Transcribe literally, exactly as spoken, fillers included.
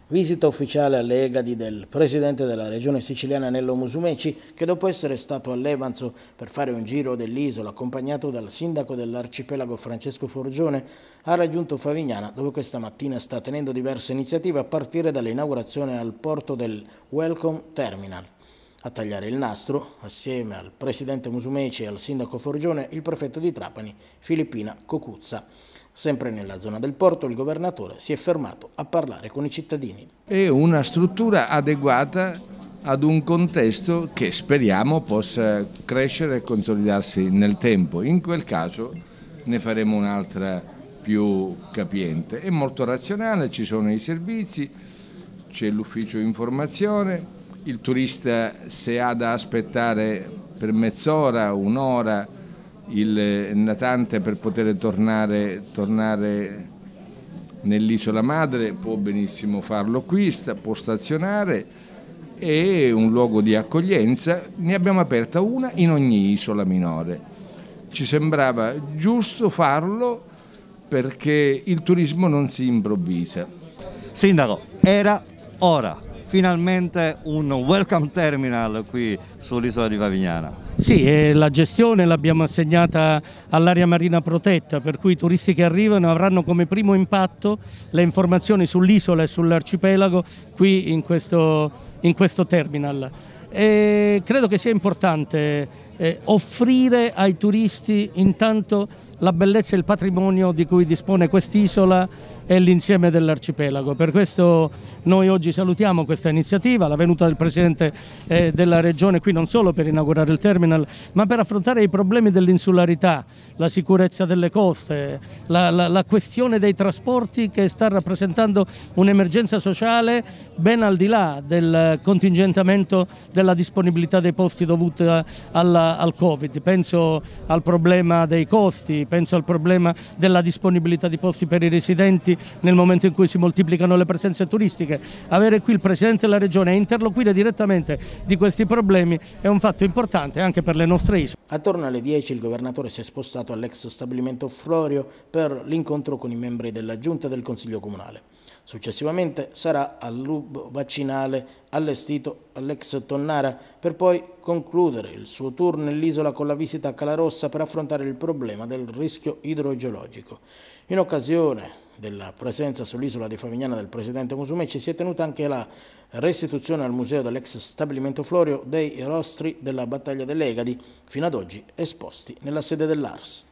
Visita ufficiale alle Egadi del presidente della regione siciliana Nello Musumeci, che dopo essere stato a Levanzo per fare un giro dell'isola accompagnato dal sindaco dell'arcipelago Francesco Forgione, ha raggiunto Favignana, dove questa mattina sta tenendo diverse iniziative a partire dall'inaugurazione al porto del Welcome Terminal. A tagliare il nastro, assieme al presidente Musumeci e al sindaco Forgione, il prefetto di Trapani, Filippina Cocuzza. Sempre nella zona del porto, il governatore si è fermato a parlare con i cittadini. È una struttura adeguata ad un contesto che speriamo possa crescere e consolidarsi nel tempo. In quel caso ne faremo un'altra più capiente. È molto razionale, ci sono i servizi, c'è l'ufficio informazione, il turista, se ha da aspettare per mezz'ora, un'ora, il natante per poter tornare, tornare nell'isola madre, può benissimo farlo qui, può stazionare, è un luogo di accoglienza. Ne abbiamo aperta una in ogni isola minore. Ci sembrava giusto farlo perché il turismo non si improvvisa. Sindaco, era ora. Finalmente un welcome terminal qui sull'isola di Favignana. Sì, e la gestione l'abbiamo assegnata all'area marina protetta, per cui i turisti che arrivano avranno come primo impatto le informazioni sull'isola e sull'arcipelago qui in questo, in questo terminal. E credo che sia importante eh, offrire ai turisti intanto la bellezza e il patrimonio di cui dispone quest'isola e l'insieme dell'arcipelago. Per questo noi oggi salutiamo questa iniziativa, la venuta del Presidente eh, della Regione qui non solo per inaugurare il terminal, ma per affrontare i problemi dell'insularità, la sicurezza delle coste, la, la, la questione dei trasporti che sta rappresentando un'emergenza sociale ben al di là del contingentamento della disponibilità dei posti dovuta alla, al Covid. Penso al problema dei costi, penso al problema della disponibilità di posti per i residenti nel momento in cui si moltiplicano le presenze turistiche. Avere qui il Presidente della Regione e interloquire direttamente di questi problemi è un fatto importante anche per le nostre isole. Attorno alle dieci il governatore si è spostato all'ex stabilimento Florio per l'incontro con i membri della Giunta del Consiglio Comunale. Successivamente sarà all'hub vaccinale allestito all'ex Tonnara per poi concludere il suo tour nell'isola con la visita a Calarossa per affrontare il problema del rischio idrogeologico. In occasione della presenza sull'isola di Favignana del presidente Musumeci si è tenuta anche la restituzione al museo dell'ex stabilimento Florio dei rostri della battaglia delle Egadi, fino ad oggi esposti nella sede dell'A R S.